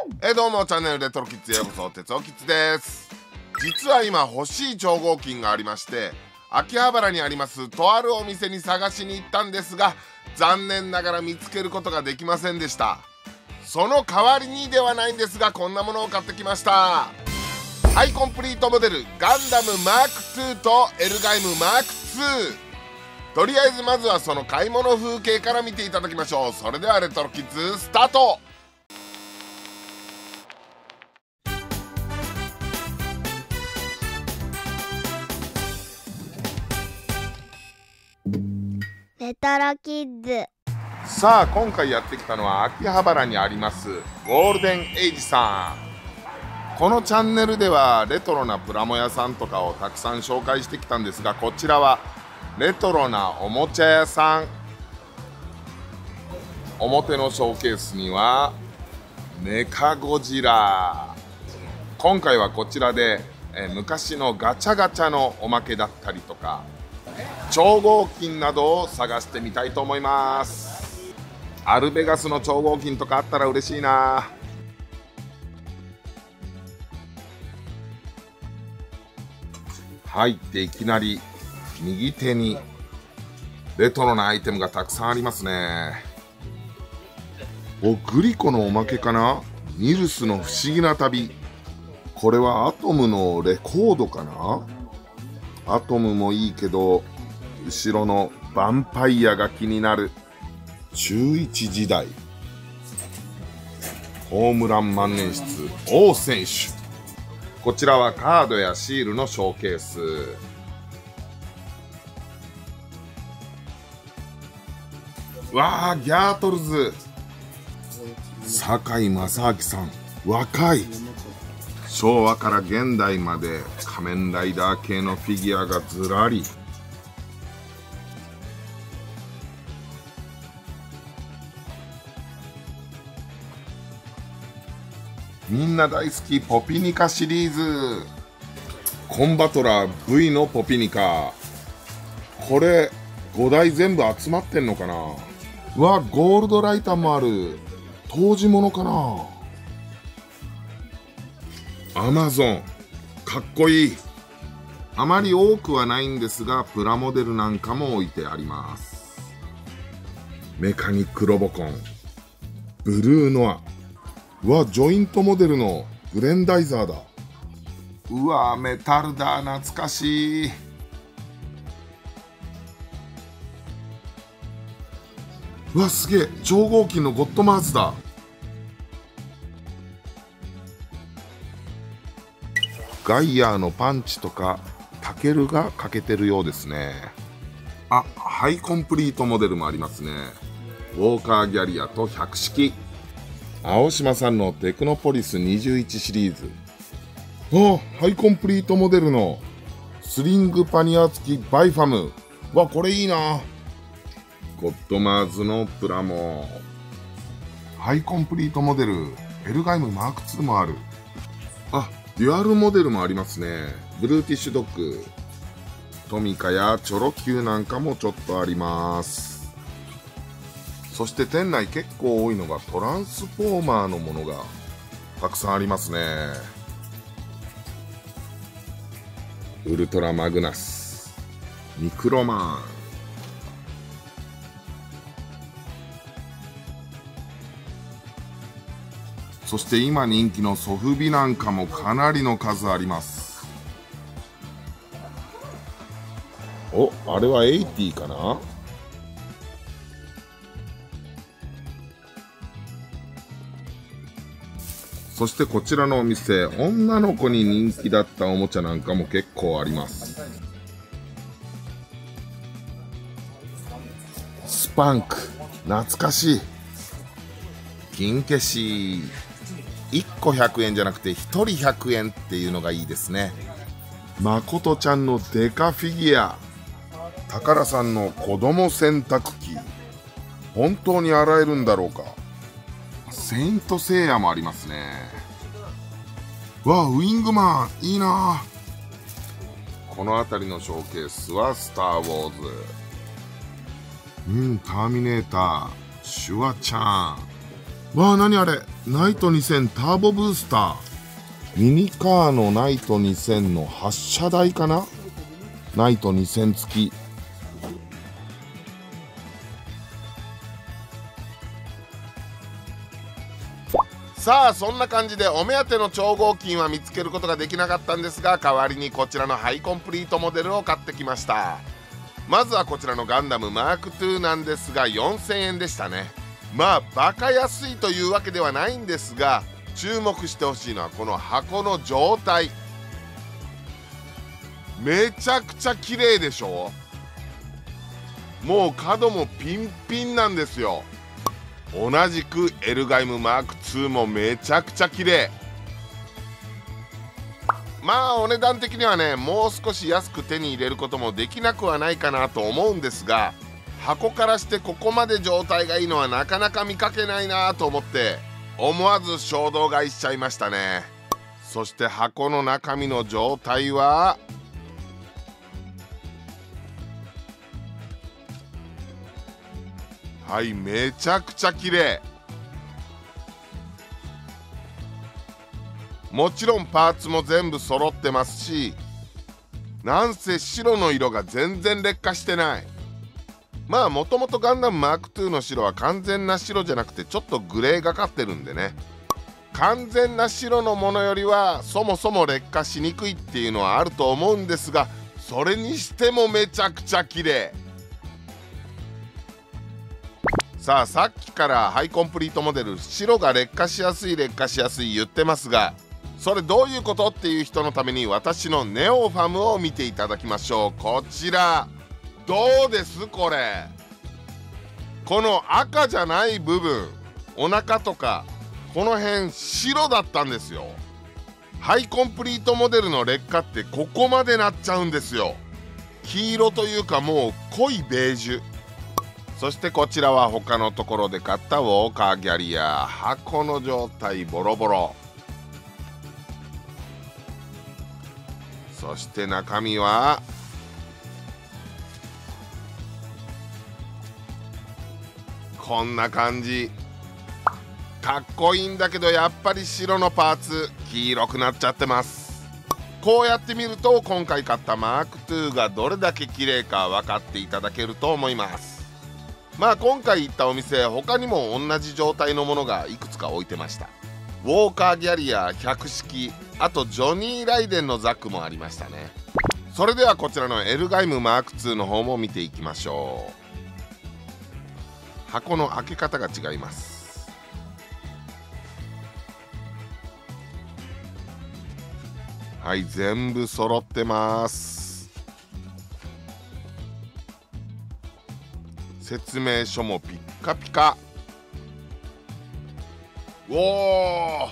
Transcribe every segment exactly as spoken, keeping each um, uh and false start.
えー、どうもチャンネルレトロキッズへようこそ、哲夫キッズです。実は今欲しい超合金がありまして、秋葉原にありますとあるお店に探しに行ったんですが、残念ながら見つけることができませんでした。その代わりにではないんですが、こんなものを買ってきました。ハイコンプリートモデルガンダムマークツーとエルガイムマークツー。とりあえずまずはその買い物風景から見ていただきましょう。それではレトロキッズスタート。 レトロキッズ。 さあ今回やってきたのは秋葉原にありますゴールデンエイジさん。このチャンネルではレトロなプラモ屋さんとかをたくさん紹介してきたんですが、こちらはレトロなおもちゃ屋さん。表のショーケースにはメカゴジラ。今回はこちらでえ昔のガチャガチャのおまけだったりとか超合金などを探してみたいと思います。アルベガスの超合金とかあったら嬉しいな。入っていきなり右手にレトロなアイテムがたくさんありますね。お、グリコのおまけかな。ニルスの不思議な旅。これはアトムのレコードかな。アトムもいいけど後ろのヴァンパイアが気になる。中いち時代ホームラン万年筆王選手。こちらはカードやシールのショーケース。わあ、ギャートルズ堺正明さん、若い。昭和から現代まで仮面ライダー系のフィギュアがずらり。みんな大好きポピニカシリーズ。コンバトラー ブイ のポピニカ。これごだい全部集まってんのかな。わ、ゴールドライターもある。当時物かな。アマゾンかっこいい。あまり多くはないんですがプラモデルなんかも置いてあります。メカニックロボコンブルーノア。うわ、ジョイントモデルのグレンダイザーだ。うわ、メタルだ、懐かしい。うわ、すげえ、超合金のゴッドマーズだ。ガイアーのパンチとかタケルが欠けてるようですね。あ、ハイコンプリートモデルもありますね。ウォーカーギャリアと百式。青島さんのテクノポリスにじゅういちシリーズ。あ、ハイコンプリートモデルのスリングパニア付きバイファム。わ、これいいな。ゴッドマーズのプラモ。ハイコンプリートモデルエルガイムマークツーもある。あ、デュアルモデルもありますね。ブルーティッシュドッグ、トミカやチョロ Q なんかもちょっとあります。そして店内結構多いのがトランスフォーマーのものがたくさんありますね。ウルトラマグナス、ミクロマン。そして今人気のソフビなんかもかなりの数あります。お、あれはエイティかな。そしてこちらのお店、女の子に人気だったおもちゃなんかも結構あります。スパンク、懐かしい。金消し、いっこひゃくえんじゃなくてひとりひゃくえんっていうのがいいですね。まことちゃんのデカフィギュア。宝さんの子供洗濯機。本当に洗えるんだろうか。セイントセイヤもありますね。わあ、ウィングマンいいな。この辺りのショーケースはスター・ウォーズ。うん、ターミネーター、シュワちゃん。 わあ、何あれ、ナイトにせんターボブースター。ミニカーのナイトにせんの発射台かな。ナイトにせん付き。さあ、そんな感じでお目当ての超合金は見つけることができなかったんですが、代わりにこちらのハイコンプリートモデルを買ってきました。まずはこちらのガンダムマークツーなんですが、よんせんえんでしたね。まあバカ安いというわけではないんですが、注目してほしいのはこの箱の状態。めちゃくちゃ綺麗でしょ。もう角もピンピンなんですよ。同じくエルガイムマークツーもめちゃくちゃ綺麗。まあお値段的にはね、もう少し安く手に入れることもできなくはないかなと思うんですが、箱からしてここまで状態がいいのはなかなか見かけないなと思って、思わず衝動買いしちゃいましたね。そして箱の中身の状態ははい、めちゃくちゃ綺麗。もちろんパーツも全部揃ってますし、なんせ白の色が全然劣化してない。まあもともとガンダムマークツーの白は完全な白じゃなくてちょっとグレーがかってるんでね、完全な白のものよりはそもそも劣化しにくいっていうのはあると思うんですが、それにしてもめちゃくちゃ綺麗。さあ、さっきからハイコンプリートモデル白が劣化しやすい劣化しやすい言ってますが、それどういうことっていう人のために私のネオファムを見ていただきましょう。こちらどうですこれ。この赤じゃない部分、お腹とかこの辺白だったんですよ。ハイコンプリートモデルの劣化ってここまでなっちゃうんですよ。黄色というかもう濃いベージュ。そしてこちらは他のところで買ったウォーカーギャリア。箱の状態ボロボロ。そして中身はこんな感じ。かっこいいんだけどやっぱり白のパーツ黄色くなっちゃってます。こうやって見ると今回買ったマークツーがどれだけ綺麗か分かっていただけると思います。まあ今回行ったお店、他にも同じ状態のものがいくつか置いてました。ウォーカーギャリアひゃく式、あとジョニー・ライデンのザックもありましたね。それではこちらのエルガイムマークツーの方も見ていきましょう。箱の開け方が違います。はい、全部揃ってます。説明書もピッカピカ。おお、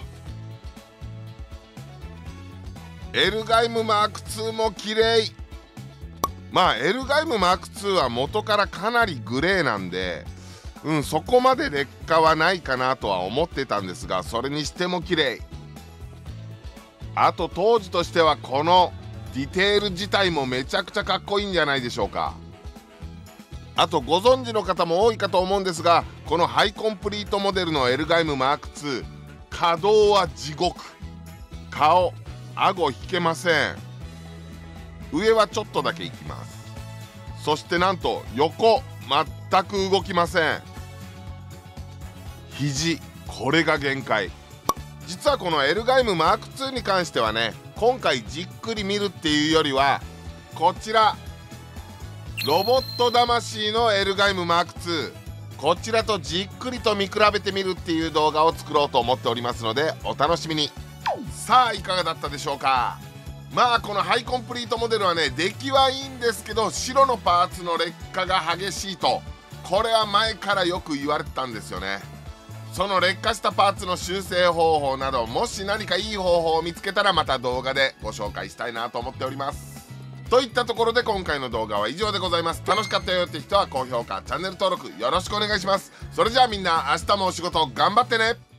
エルガイムマークツーも綺麗。まあエルガイムマークツーは元からかなりグレーなんで、うん、そこまで劣化はないかなとは思ってたんですが、それにしても綺麗。あと当時としてはこのディテール自体もめちゃくちゃかっこいいんじゃないでしょうか。あとご存知の方も多いかと思うんですが、このハイコンプリートモデルのエルガイムマークツー、可動は地獄。顔、顎引けません。上はちょっとだけいきます。そしてなんと横全く動きません。肘、これが限界。実はこのエルガイムマークツーに関してはね、今回じっくり見るっていうよりはこちらロボット魂のエルガイムマークツー、こちらとじっくりと見比べてみるっていう動画を作ろうと思っておりますのでお楽しみに。さあいかがだったでしょうか。まあこのハイコンプリートモデルはね、出来はいいんですけど白のパーツの劣化が激しいと、これは前からよく言われてたんですよね。その劣化したパーツの修正方法など、もし何かいい方法を見つけたらまた動画でご紹介したいなと思っております。といったところで今回の動画は以上でございます。楽しかったよって人は高評価、チャンネル登録よろしくお願いします。それじゃあみんな明日もお仕事頑張ってね。